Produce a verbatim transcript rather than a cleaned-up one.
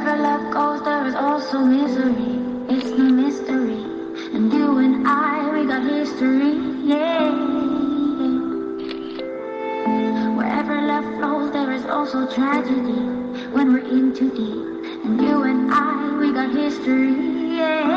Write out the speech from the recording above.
Wherever love goes, there is also misery. It's no mystery. And you and I, we got history, yeah. Wherever love flows, there is also tragedy. When we're in too deep. And you and I, we got history, yeah.